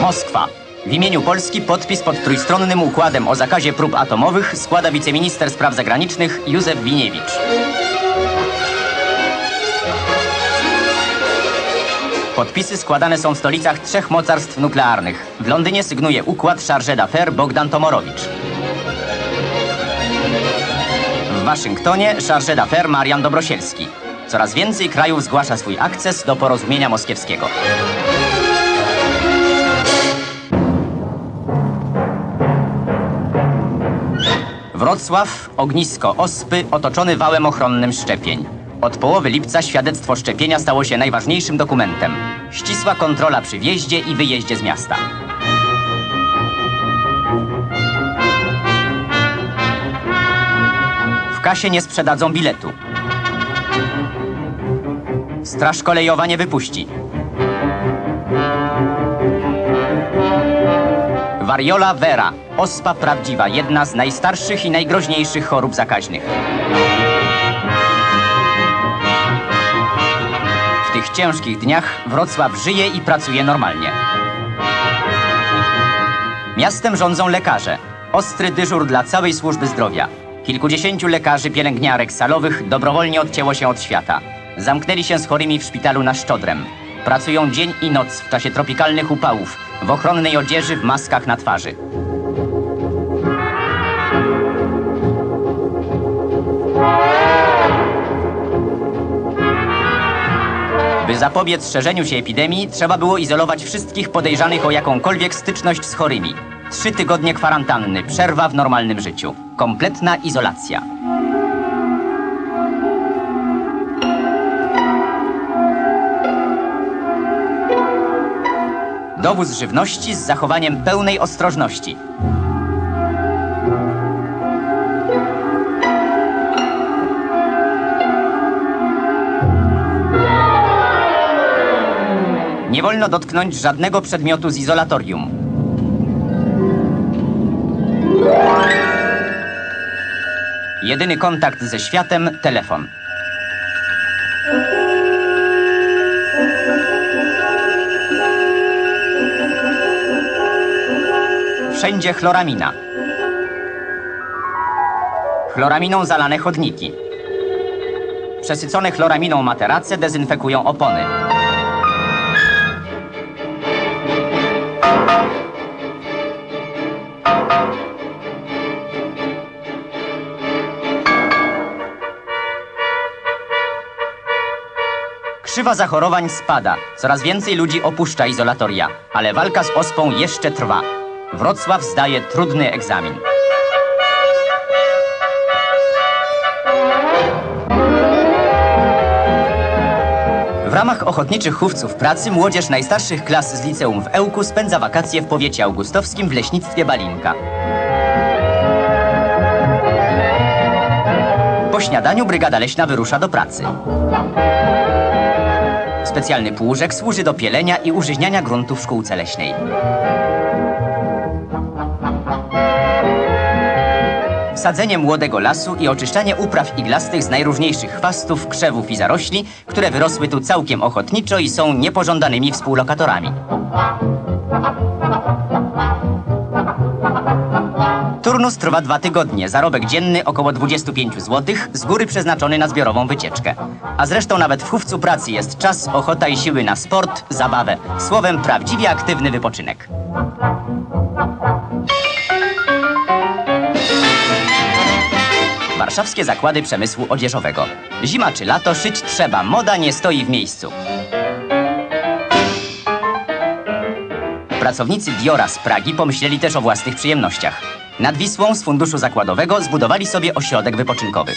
Moskwa. W imieniu Polski podpis pod trójstronnym układem o zakazie prób atomowych składa wiceminister spraw zagranicznych Józef Winiewicz. Podpisy składane są w stolicach 3 mocarstw nuklearnych. W Londynie sygnuje układ chargé d'affaires Bogdan Tomorowicz. W Waszyngtonie chargé d'affaires Marian Dobrosielski. Coraz więcej krajów zgłasza swój akces do porozumienia moskiewskiego. Wrocław, ognisko ospy, otoczony wałem ochronnym szczepień. Od połowy lipca świadectwo szczepienia stało się najważniejszym dokumentem. Ścisła kontrola przy wjeździe i wyjeździe z miasta. W kasie nie sprzedadzą biletu. Straż kolejowa nie wypuści. Variola vera, ospa prawdziwa, jedna z najstarszych i najgroźniejszych chorób zakaźnych. W tych ciężkich dniach Wrocław żyje i pracuje normalnie. Miastem rządzą lekarze. Ostry dyżur dla całej służby zdrowia. Kilkudziesięciu lekarzy, pielęgniarek salowych dobrowolnie odcięło się od świata. Zamknęli się z chorymi w szpitalu na Szczodrem. Pracują dzień i noc w czasie tropikalnych upałów, w ochronnej odzieży, w maskach na twarzy. By zapobiec szerzeniu się epidemii, trzeba było izolować wszystkich podejrzanych o jakąkolwiek styczność z chorymi. 3 tygodnie kwarantanny, przerwa w normalnym życiu. Kompletna izolacja. Dowóz żywności z zachowaniem pełnej ostrożności. Nie wolno dotknąć żadnego przedmiotu z izolatorium. Jedyny kontakt ze światem – telefon. Wszędzie chloramina. Chloraminą zalane chodniki. Przesycone chloraminą materace dezynfekują opony. Krzywa zachorowań spada. Coraz więcej ludzi opuszcza izolatoria, ale walka z ospą jeszcze trwa. Wrocław zdaje trudny egzamin. W ramach ochotniczych chówców pracy młodzież najstarszych klas z liceum w Ełku spędza wakacje w powiecie augustowskim w leśnictwie Balinka. Po śniadaniu brygada leśna wyrusza do pracy. Specjalny płużek służy do pielenia i użyźniania gruntu w szkółce leśnej. Sadzenie młodego lasu i oczyszczanie upraw iglastych z najróżniejszych chwastów, krzewów i zarośli, które wyrosły tu całkiem ochotniczo i są niepożądanymi współlokatorami. Turnus trwa 2 tygodnie, zarobek dzienny około 25 zł, z góry przeznaczony na zbiorową wycieczkę. A zresztą nawet w chówcu pracy jest czas, ochota i siły na sport, zabawę. Słowem, prawdziwie aktywny wypoczynek. Warszawskie zakłady przemysłu odzieżowego. Zima czy lato, szyć trzeba, moda nie stoi w miejscu. Pracownicy Diora z Pragi pomyśleli też o własnych przyjemnościach. Nad Wisłą z funduszu zakładowego zbudowali sobie ośrodek wypoczynkowy.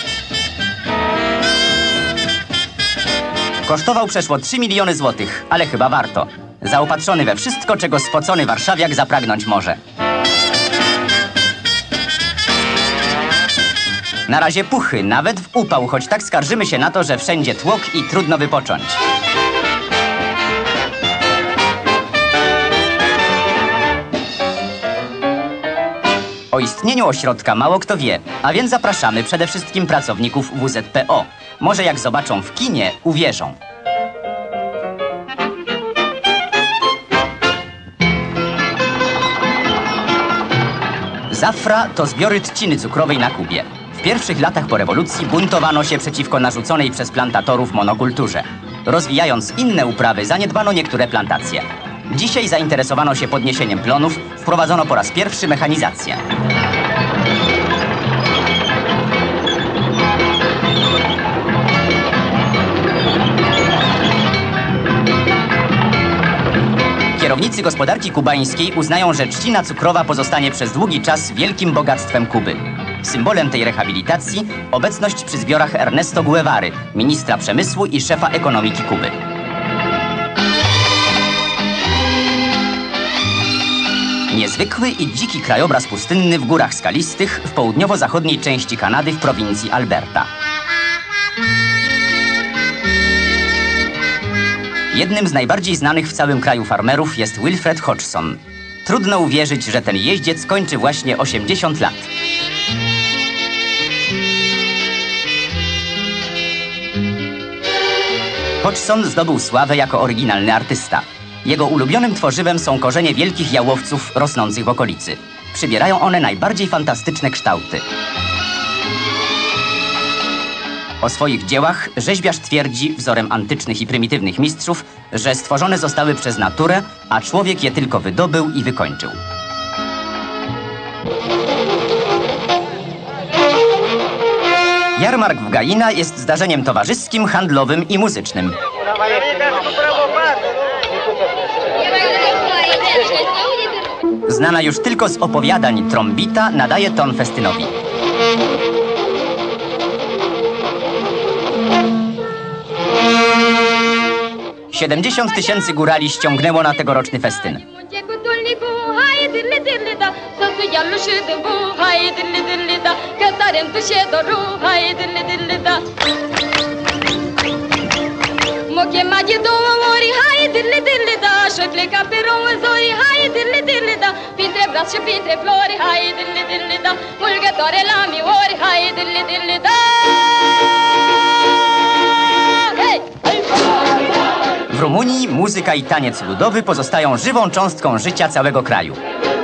Kosztował przeszło 3 miliony złotych, ale chyba warto. Zaopatrzony we wszystko, czego spocony warszawiak zapragnąć może. Na razie puchy, nawet w upał, choć tak skarżymy się na to, że wszędzie tłok i trudno wypocząć. O istnieniu ośrodka mało kto wie, a więc zapraszamy przede wszystkim pracowników WZPO. Może jak zobaczą w kinie, uwierzą. Zafra to zbiory trzciny cukrowej na Kubie. W pierwszych latach po rewolucji buntowano się przeciwko narzuconej przez plantatorów monokulturze. Rozwijając inne uprawy, zaniedbano niektóre plantacje. Dzisiaj zainteresowano się podniesieniem plonów, wprowadzono po raz pierwszy mechanizację. Kierownicy gospodarki kubańskiej uznają, że trzcina cukrowa pozostanie przez długi czas wielkim bogactwem Kuby. Symbolem tej rehabilitacji obecność przy zbiorach Ernesto Guevary, ministra przemysłu i szefa ekonomiki Kuby. Niezwykły i dziki krajobraz pustynny w górach skalistych w południowo-zachodniej części Kanady w prowincji Alberta. Jednym z najbardziej znanych w całym kraju farmerów jest Wilfred Hodgson. Trudno uwierzyć, że ten jeździec kończy właśnie 80 lat. Hodgson zdobył sławę jako oryginalny artysta. Jego ulubionym tworzywem są korzenie wielkich jałowców rosnących w okolicy. Przybierają one najbardziej fantastyczne kształty. O swoich dziełach rzeźbiarz twierdzi, wzorem antycznych i prymitywnych mistrzów, że stworzone zostały przez naturę, a człowiek je tylko wydobył i wykończył. Jarmark w Gaina jest zdarzeniem towarzyskim, handlowym i muzycznym. Znana już tylko z opowiadań trombita nadaje ton festynowi. $70 000 górali ściągnęło na tegoroczny festyn. W Rumunii muzyka i taniec ludowy pozostają żywą cząstką życia całego kraju.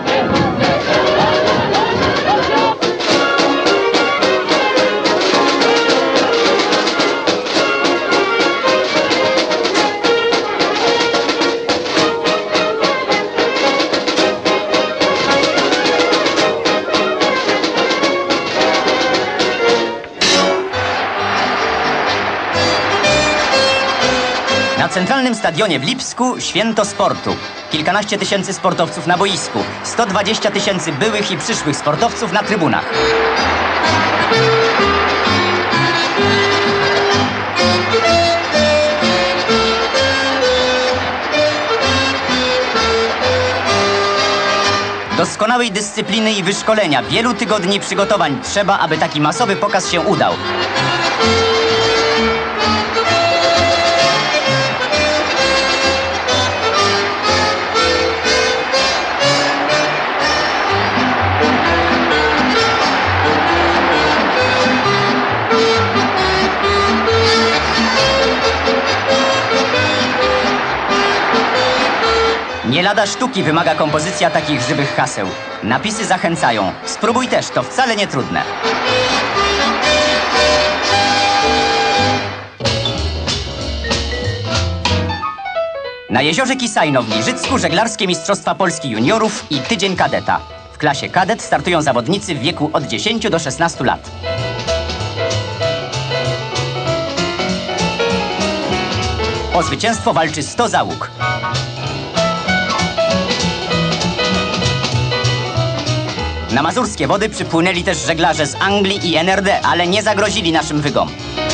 Na centralnym stadionie w Lipsku święto sportu. Kilkanaście tysięcy sportowców na boisku, 120 000 byłych i przyszłych sportowców na trybunach. Doskonałej dyscypliny i wyszkolenia, wielu tygodni przygotowań trzeba, aby taki masowy pokaz się udał. Nie lada sztuki wymaga kompozycja takich żywych haseł. Napisy zachęcają. Spróbuj też, to wcale nie trudne. Na jeziorze Kisajno w Giżycku żeglarskie Mistrzostwa Polski Juniorów i tydzień kadeta. W klasie kadet startują zawodnicy w wieku od 10 do 16 lat. O zwycięstwo walczy 100 załóg. Na mazurskie wody przypłynęli też żeglarze z Anglii i NRD, ale nie zagrozili naszym wygom.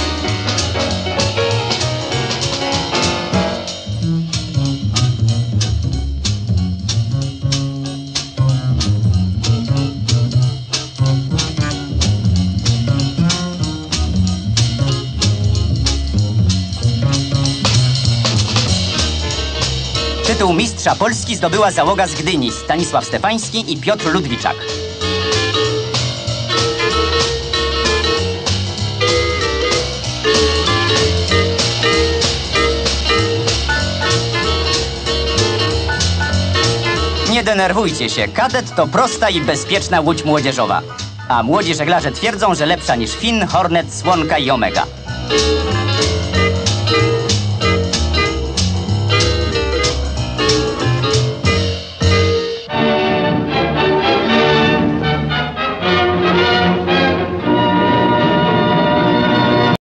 Tytuł mistrza Polski zdobyła załoga z Gdyni, Stanisław Stefański i Piotr Ludwiczak. Nie denerwujcie się. Kadet to prosta i bezpieczna łódź młodzieżowa. A młodzi żeglarze twierdzą, że lepsza niż Finn, Hornet, Słonka i Omega.